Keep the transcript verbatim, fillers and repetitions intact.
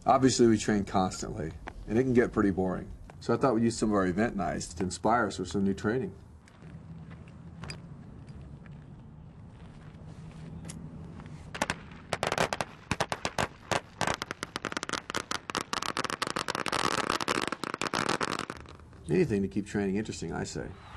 Obviously, we train constantly, and it can get pretty boring. So I thought we'd use some of our event nights to inspire us with some new training. Anything to keep training interesting, I say.